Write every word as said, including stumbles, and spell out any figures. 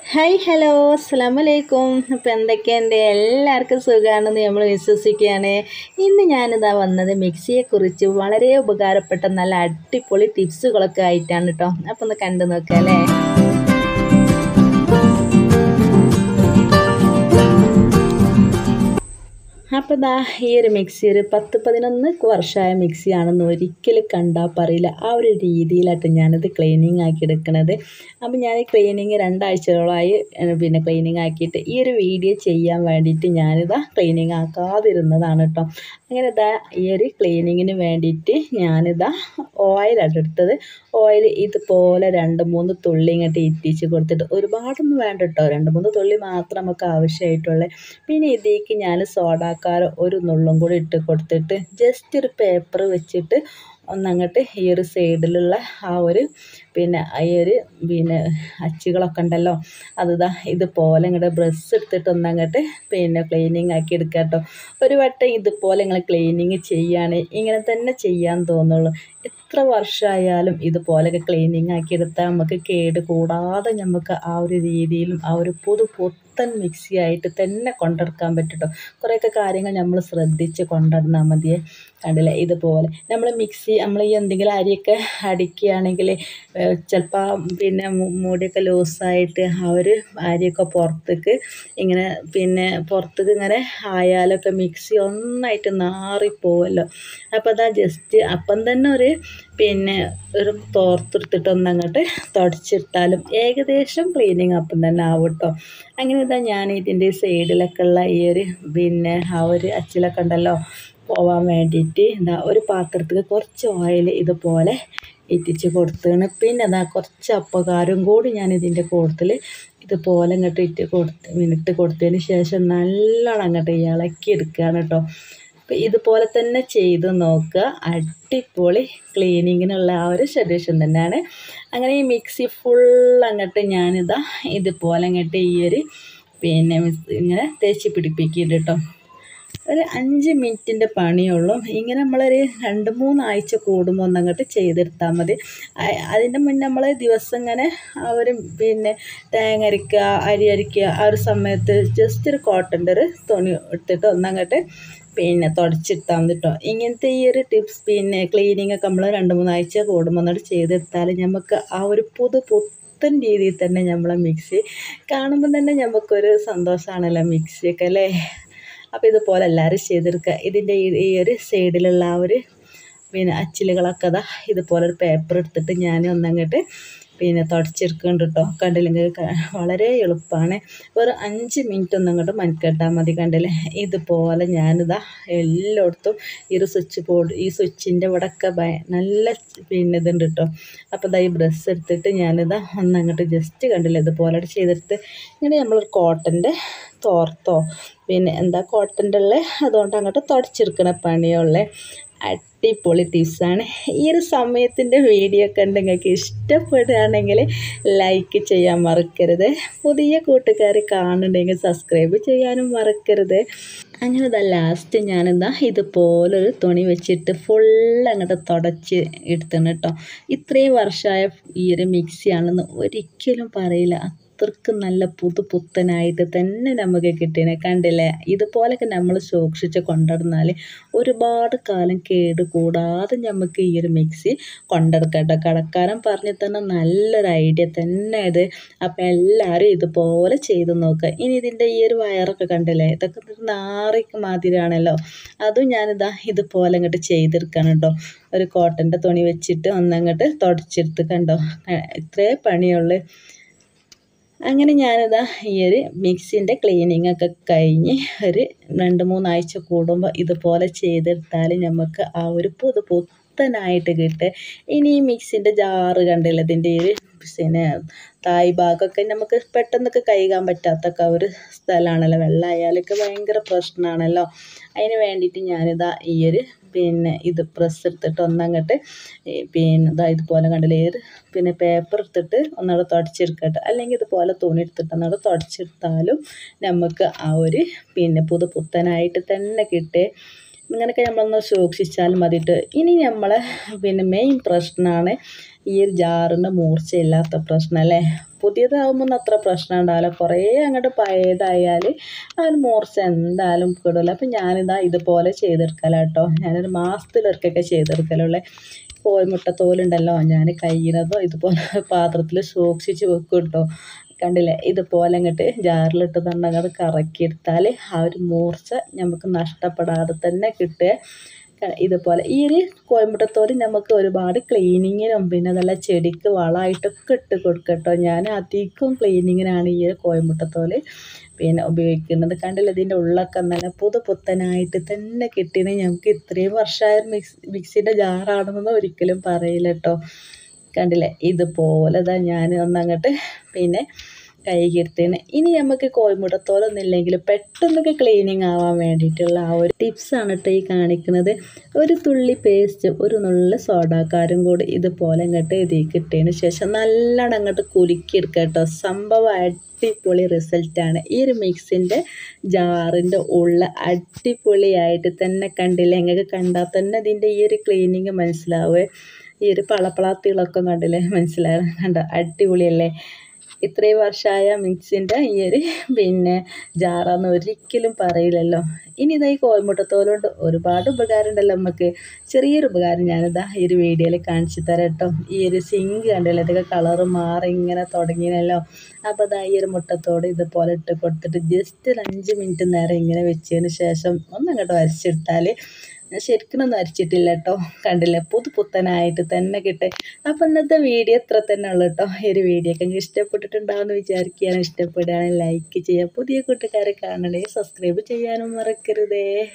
Hi hello അസ്സലാമലൈക്കും. അപ്പോൾ എന്തൊക്കെയുണ്ട്? എല്ലാവർക്കും സുഖമാണെന്ന് നമ്മൾ വിശ്വസിക്കുകയാണ്. ഇന്ന് ഞാനിതാ വന്നത് മിക്സിയെക്കുറിച്ച് വളരെ ഉപകാരപ്പെട്ട നല്ല അടിപൊളി ടിപ്സുകളൊക്കെ ആയിട്ടാണ് കേട്ടോ. അപ്പോൾ ഒന്ന് കണ്ടു നോക്കാം അല്ലേ. അപ്പോൾ ദാ ഈ ഒരു മിക്സി ഒരു പത്ത് പതിനൊന്ന് വർഷമായ മിക്സിയാണെന്ന് ഒരിക്കലും കണ്ടാൽ പറയില്ല. ആ ഒരു രീതിയിലായിട്ട് ഞാനിത് ക്ലീനിങ് ആക്കി എടുക്കണത്. അപ്പോൾ ഞാൻ ക്ലീനിങ് രണ്ടാഴ്ചകളായി പിന്നെ ക്ലീനിങ് ആക്കിയിട്ട് ഈ ഒരു വീഡിയോ ചെയ്യാൻ വേണ്ടിയിട്ട് ഞാനിതാ ക്ലീനിങ് ആക്കാതിരുന്നതാണ് കേട്ടോ. അങ്ങനെ ഇതാ ഈ ഒരു ക്ലീനിങ്ങിന് വേണ്ടിയിട്ട് ഞാനിതാ ഓയിലാണ് എടുത്തത്. ഓയിൽ ഇതുപോലെ രണ്ട് മൂന്ന് തുള്ളി ഇങ്ങോട്ട് ഇറ്റിച്ച് കൊടുത്തിട്ട്, ഒരുപാടൊന്നും വേണ്ട കേട്ടോ, രണ്ട് മൂന്ന് തുള്ളി മാത്രം നമുക്ക് ആവശ്യമായിട്ടുള്ളത്. പിന്നെ ഇതിലേക്ക് ഞാൻ സോഡാക്കാരം ഒരു നുള്ളും കൂടി ഇട്ട് കൊടുത്തിട്ട് ജസ്റ്റ് ഒരു പേപ്പർ വെച്ചിട്ട് ഒന്നങ്ങോട്ട് ഈ ഒരു സൈഡിലുള്ള ആ ഒരു പിന്നെ ഈ ഒരു പിന്നെ അച്ചുകളൊക്കെ ഉണ്ടല്ലോ, അതിതാ ഇതുപോലെ ഇങ്ങോട്ട് ബ്രഷ് എടുത്തിട്ട് ഒന്നങ്ങോട്ട് പിന്നെ ക്ലീനിങ് ആക്കി എടുക്കുക കേട്ടോ. ഒരു വട്ടം ഇതുപോലെ നിങ്ങൾ ക്ലീനിങ് ചെയ്യുകയാണ് ഇങ്ങനെ തന്നെ ചെയ്യാൻ തോന്നുള്ളൂ. എത്ര വർഷമായാലും ഇതുപോലെയൊക്കെ ക്ലീനിങ് ആക്കി എടുത്താൽ നമുക്ക് കേട് കൂടാതെ നമുക്ക് ആ ഒരു രീതിയിലും ആ ഒരു പുതു പുത്തൻ മിക്സി ആയിട്ട് തന്നെ കൊണ്ടെടുക്കാൻ പറ്റും കേട്ടോ. കുറേയൊക്കെ കാര്യങ്ങൾ നമ്മൾ ശ്രദ്ധിച്ച് കൊണ്ടുവന്നാൽ മതിയേ. കണ്ടില്ലേ, ഇതുപോലെ നമ്മൾ മിക്സി നമ്മൾ ഈ എന്തെങ്കിലും അരിയൊക്കെ അടിക്കുകയാണെങ്കിൽ ചിലപ്പോൾ പിന്നെ മൂടിയൊക്കെ ലൂസായിട്ട് ആ ഒരു അരിയൊക്കെ പുറത്തേക്ക് ഇങ്ങനെ പിന്നെ പുറത്തേക്ക് ഇങ്ങനെ ആയാലൊക്കെ മിക്സി ഒന്നായിട്ട് നാറിപ്പോവല്ലോ. അപ്പോൾ അതാ ജസ്റ്റ് അപ്പം തന്നെ ഒരു പിന്നെ ഒരു തോർത്തെടുത്തിട്ട് ഒന്നങ്ങോട്ട് തുടച്ചിട്ടാലും ഏകദേശം ക്ലീനിങ് അപ്പം തന്നെ ആവും കേട്ടോ. അങ്ങനെ ഇതാ ഞാൻ ഇതിൻ്റെ സൈഡിലൊക്കെ ഉള്ള ഈ ഒരു പിന്നെ ആ ഒരു അച്ചിലൊക്കെ ഉണ്ടല്ലോ പോവാൻ വേണ്ടിയിട്ട് എന്താ ഒരു പാത്രത്തിൽ കുറച്ച് ഓയിൽ ഇതുപോലെ ഇറ്റിച്ച് കൊടുത്താണ്. പിന്നെ അതാ കുറച്ച് അപ്പകാരം കൂടി ഞാൻ ഇതിൻ്റെ കൂട്ടത്തിൽ ഇതുപോലെ ഇങ്ങോട്ട് ഇട്ട് കൊടുത്ത് ഇട്ട് കൊടുത്തതിന് ശേഷം നല്ലോണം അങ്ങോട്ട് ഇളക്കി എടുക്കുകയാണ് കേട്ടോ. അപ്പോൾ ഇതുപോലെ തന്നെ ചെയ്ത് നോക്കുക. അടിപൊളി ക്ലീനിങ്ങിനുള്ള ആ ഒരു സൊല്യൂഷൻ തന്നെയാണ്. അങ്ങനെ ഈ മിക്സി ഫുൾ അങ്ങോട്ട് ഞാനിതാ ഇതുപോലെ അങ്ങോട്ട് ഈ ഒരു പിന്നെ ഇങ്ങനെ തേച്ച് പിടിപ്പിക്കുന്നുണ്ട് കേട്ടോ. ഒരു അഞ്ച് മിനിറ്റിൻ്റെ പണിയുള്ളൂ. ഇങ്ങനെ നമ്മളൊരു രണ്ട് മൂന്നാഴ്ച കൂടുമ്പോൾ ഒന്നങ്ങോട്ട് ചെയ്തെടുത്താൽ മതി. അതിൻ്റെ മുന്നേ നമ്മൾ ദിവസം ഇങ്ങനെ ആ ഒരു പിന്നെ തേങ്ങ അരിക്കുക അരി അരിക്കുക ആ ഒരു സമയത്ത് ജസ്റ്റ് ഒരു കോട്ടൻ്റെ ഒരു തുണി എടുത്തിട്ട് ഒന്നങ്ങോട്ട് പിന്നെ തുടച്ചിട്ടാൽ മതി കേട്ടോ. ഇങ്ങനത്തെ ഈ ഒരു ടിപ്സ് പിന്നെ ക്ലീനിങ് ഒക്കെ നമ്മൾ രണ്ട് മൂന്നാഴ്ച കൂടുമ്പോൾ ഒന്നോട്ട് ചെയ്തെടുത്താൽ നമുക്ക് ആ ഒരു പുതു പുത്തൻ രീതിയിൽ തന്നെ നമ്മളെ മിക്സി കാണുമ്പോൾ തന്നെ നമുക്കൊരു സന്തോഷമാണല്ലോ മിക്സിയൊക്കെ അല്ലേ. അപ്പോൾ ഇതുപോലെ എല്ലാവരും ചെയ്തെടുക്കുക. ഇതിൻ്റെ ഈ ഒരു സൈഡിലുള്ള ആ ഒരു പിന്നെ അച്ചിലുകളൊക്കെ അതാ ഇതുപോലെ ഒരു പേപ്പർ എടുത്തിട്ട് ഞാൻ ഒന്നങ്ങോട്ട് പിന്നെ തുടച്ചെടുക്കുന്നുണ്ട് കേട്ടോ. കണ്ടില്ലെങ്കിൽ വളരെ എളുപ്പമാണ്. ഒരു അഞ്ച് മിനിറ്റ് ഒന്നങ്ങോട്ട് മനക്കെട്ടാൽ മതി. കണ്ടില്ലേ, ഇതുപോലെ ഞാനിതാ എല്ലായിടത്തും ഈ ഒരു സ്വിച്ച് ബോർഡ് ഈ സ്വിച്ചിൻ്റെ ഇവിടെയൊക്കെ ഭയ നല്ല പിന്നെ ഇതുണ്ട് കേട്ടോ. അപ്പോൾ ഇതാ ഈ ബ്രഷ് എടുത്തിട്ട് ഞാനിതാ ഒന്നങ്ങോട്ട് ജസ്റ്റ് കണ്ടില്ലേ ഇതുപോലെ ചെയ്തെടുത്ത് ഇങ്ങനെ നമ്മളൊരു കോട്ടൻ്റെ തോർത്തോ പിന്നെ എന്താ കോട്ടൻ്റെ ഉള്ള അതുകൊണ്ട് അങ്ങോട്ട് തുടച്ചെടുക്കണ പണിയുള്ളേ. അടിപൊളി ടിപ്സാണ്. ഈ ഒരു സമയത്തിൻ്റെ വീഡിയോ ഒക്കെ ഉണ്ട് നിങ്ങൾക്ക് ഇഷ്ടപ്പെടുകയാണെങ്കിൽ ലൈക്ക് ചെയ്യാൻ മറക്കരുത്. പുതിയ കൂട്ടുകാർ കാണുന്നുണ്ടെങ്കിൽ സബ്സ്ക്രൈബ് ചെയ്യാനും മറക്കരുത്. അങ്ങനെ ഇതാ ലാസ്റ്റ് ഞാനെന്താ ഇതുപോലൊരു തുണി വെച്ചിട്ട് ഫുൾ അങ്ങോട്ട് തുടച്ച് എടുത്തണം കേട്ടോ. ഇത്രയും വർഷമായ ഈ ഒരു മിക്സിയാണെന്ന് ഒരിക്കലും പറയില്ല. അത്രക്ക് നല്ല പുതു പുത്തനായിട്ട് തന്നെ നമുക്ക് കിട്ടണേ. കണ്ടില്ലേ, ഇതുപോലൊക്കെ നമ്മൾ സൂക്ഷിച്ച് കൊണ്ടുവന്നാൽ ഒരുപാട് കാലം കേട് കൂടാതെ നമുക്ക് ഈ ഒരു മിക്സി കൊണ്ടെടുക്കട്ടെ. കടക്കാരൻ പറഞ്ഞ് തന്നെ നല്ലൊരു ഐഡിയ തന്നെ ഇത്. അപ്പോൾ എല്ലാവരും ഇതുപോലെ ചെയ്ത് നോക്കുക. ഇനി ഇതിൻ്റെ ഈ ഒരു വയറൊക്കെ കണ്ടില്ലേ, ഇതൊക്കെ നാറിക്ക് മാതിരിയാണല്ലോ. അതും ഞാനിതാ ഇതുപോലെ അങ്ങോട്ട് ചെയ്തെടുക്കണം കേട്ടോ. ഒരു കോട്ടൻ്റെ തുണി വെച്ചിട്ട് ഒന്നങ്ങോട്ട് തുടച്ചെടുത്ത് കണ്ടോ, ഇത്രേ പണിയുള്ളൂ. അങ്ങനെ ഞാനിതാ ഈ ഒരു മിക്സിൻ്റെ ക്ലീനിങ് ഒക്കെ കഴിഞ്ഞ് ഒരു രണ്ട് മൂന്നാഴ്ച കൂടുമ്പോൾ ഇതുപോലെ ചെയ്തെടുത്താൽ നമുക്ക് ആ ഒരു പുതു പുത്തനായിട്ട് കിട്ടുക. ഇനി ഈ മിക്സിൻ്റെ ജാറ് കണ്ടില്ല, ഇതിൻ്റെ ഒരു പിന്നെ തായ് ഭാഗമൊക്കെ നമുക്ക് പെട്ടെന്നൊക്കെ കഴുകാൻ പറ്റാത്തൊക്കെ ഒരു സ്ഥലമാണല്ലോ. വെള്ളമായാലൊക്കെ ഭയങ്കര പ്രശ്നമാണല്ലോ. അതിന് വേണ്ടിയിട്ട് ഞാനിതാ ഈ ഒരു പിന്നെ ഇത് പ്രസ് എടുത്തിട്ട് ഒന്നങ്ങോട്ട് പിന്നെ ഇതാ ഇതുപോലെ കണ്ടില്ലേ ഏത് പിന്നെ പേപ്പർ എടുത്തിട്ട് ഒന്നവിടെ തുടച്ചെടുക്കട്ടെ. അല്ലെങ്കിൽ ഇതുപോലെ തുണി എടുത്തിട്ട് ഒന്നവിടെ തുടച്ചെടുത്താലും നമുക്ക് ആ ഒരു പിന്നെ പുതു പുത്തനായിട്ട് തന്നെ കിട്ടേ. ഇങ്ങനെയൊക്കെ നമ്മളൊന്ന് സൂക്ഷിച്ചാൽ മതിയിട്ട്. ഇനി നമ്മളെ പിന്നെ മെയിൻ പ്രശ്നമാണ് ഈ ഒരു ജാറിൻ്റെ മൂർച്ചയില്ലാത്ത പ്രശ്നം അല്ലേ. പുതിയതാകുമ്പോൾ അത്ര പ്രശ്നം ഉണ്ടാവില്ല, കുറേ അങ്ങോട്ട് പഴയതായാൽ ആ ഒരു മൂർച്ച എന്തായാലും കിടില്ല. അപ്പം ഞാനിതാ ഇതുപോലെ ചെയ്തെടുക്കല കേട്ടോ. ഞാനൊരു മാസത്തിലൊരിക്കൊക്കെ ചെയ്തെടുക്കലുള്ളേ. കോഴിമുട്ട തോലുണ്ടല്ലോ, ഞാൻ കഴിയുന്നതോ ഇതുപോലെ പാത്രത്തിൽ സൂക്ഷിച്ച് വെക്കും കേട്ടോ. കണ്ടില്ലേ, ഇതുപോലെ അങ്ങോട്ട് ജാറിലിട്ട് തന്നെ അങ്ങോട്ട് കറക്കിയെടുത്താൽ ആ ഒരു മൂർച്ച നമുക്ക് നഷ്ടപ്പെടാതെ തന്നെ കിട്ടുക. ഇതുപോലെ ഈ ഒരു കോഴിമുട്ടത്തോല് നമുക്ക് ഒരുപാട് ക്ലീനിങ്ങിനും പിന്നെ അതല്ല ചെടിക്ക് വളമായിട്ടൊക്കെ ഇട്ട് കൊടുക്കട്ടോ. ഞാൻ അധികം ക്ലീനിങ്ങിനാണ് ഈ ഒരു കോഴിമുട്ടത്തോല് പിന്നെ ഉപയോഗിക്കുന്നത്. കണ്ടില്ല, ഇതിൻ്റെ ഉള്ളൊക്കെ നല്ല പുതു പുത്തനായിട്ട് തന്നെ കിട്ടിയത്. ഞങ്ങൾക്ക് ഇത്രയും വർഷമായ മിക്സ് മിക്സിൻ്റെ ജാറാണെന്നൊന്നും ഒരിക്കലും പറയില്ല കേട്ടോ. കണ്ടില്ലേ, ഇതുപോലെ തന്നെ ഞാൻ ഒന്നങ്ങോട്ട് പിന്നെ കഴുകിയെടുത്തതിന്. ഇനി നമുക്ക് കോഴിമുട്ടത്തോലൊന്നും ഇല്ലെങ്കിൽ പെട്ടെന്നൊക്കെ ക്ലീനിങ് ആവാൻ വേണ്ടിയിട്ടുള്ള ആ ഒരു ടിപ്സാണ് കേട്ടോ ഈ കാണിക്കുന്നത്. ഒരു തുള്ളി പേസ്റ്റ്, ഒരു നുള്ള സോഡാക്കാരും കൂടി ഇതുപോലെ അങ്ങോട്ട് ഇതിലേക്ക് ഇട്ടതിന് ശേഷം നല്ലോണം അങ്ങോട്ട് കുലുക്കിയെടുക്കുക കേട്ടോ. സംഭവം അടിപൊളി റിസൾട്ടാണ്. ഈ ഒരു മിക്സിൻ്റെ ജാറിൻ്റെ ഉള്ള അടിപൊളിയായിട്ട് തന്നെ കണ്ടില്ലേ. നിങ്ങൾക്ക് കണ്ടാൽ തന്നെ ഇതിൻ്റെ ഈ ഒരു ക്ലീനിങ് മനസ്സിലാവേ. ഈ ഒരു പളപ്പളാത്തിളക്കം കണ്ടില്ലേ, മനസ്സിലാവും. കണ്ടോ, അടിപൊളിയല്ലേ. ഇത്രയും വർഷമായ മിക്സിൻ്റെ ഈ ഒരു പിന്നെ ജാറാന്ന് ഒരിക്കലും പറയില്ലല്ലോ. ഇനി ഇതാ ഈ കോഴിമുട്ടത്തോലുകൊണ്ട് ഒരുപാട് ഉപകാരം ഉണ്ടല്ലോ നമുക്ക്. ചെറിയൊരു ഉപകാരം ഞാനിതാ ഈ ഒരു വീഡിയോയിൽ കാണിച്ചു തരാം കേട്ടോ. ഈ ഒരു സിങ്ക് കണ്ടല്ലോ, ഇതൊക്കെ കളറ് മാറി ഇങ്ങനെ തുടങ്ങിയല്ലോ. അപ്പോൾ ഇതാ ഈ ഒരു മുട്ടത്തോട് ഇതുപോലെ ഇട്ട് കൊടുത്തിട്ട് ജസ്റ്റ് ഒരു അഞ്ച് മിനിറ്റ് നേരം ഇങ്ങനെ വെച്ചതിന് ശേഷം ഒന്നങ്ങോട്ട് വരച്ചെടുത്താൽ, ശരിക്കും അരിച്ചിട്ടില്ല കേട്ടോ. കണ്ടില്ലേ, പുതു പുത്തനായിട്ട് തന്നെ കിട്ടും. അപ്പം ഇന്നത്തെ വീഡിയോ ഇത്ര തന്നെ ഉള്ളു കേട്ടോ. ഈ ഒരു വീഡിയോ ഒക്കെ ഇഷ്ടപ്പെട്ടിട്ടുണ്ടാവുമെന്ന് വിചാരിക്കുകയാണ്. ഇഷ്ടപ്പെടുകയാണെങ്കിൽ ലൈക്ക് ചെയ്യുക. പുതിയ കൂട്ടുകാരെ കാണണേ സബ്സ്ക്രൈബ് ചെയ്യാനും മറക്കരുതേ.